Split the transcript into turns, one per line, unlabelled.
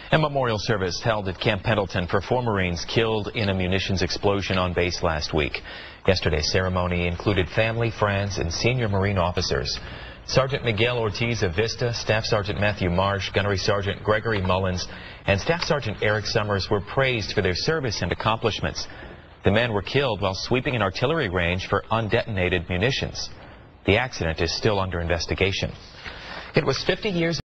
A memorial service held at Camp Pendleton for 4 Marines killed in a munitions explosion on base last week. Yesterday's ceremony included family, friends, and senior Marine officers. Sergeant Miguel Ortiz of Vista, Staff Sergeant Matthew Marsh, Gunnery Sergeant Gregory Mullins, and Staff Sergeant Eric Summers were praised for their service and accomplishments. The men were killed while sweeping an artillery range for undetonated munitions. The accident is still under investigation. It was 50 years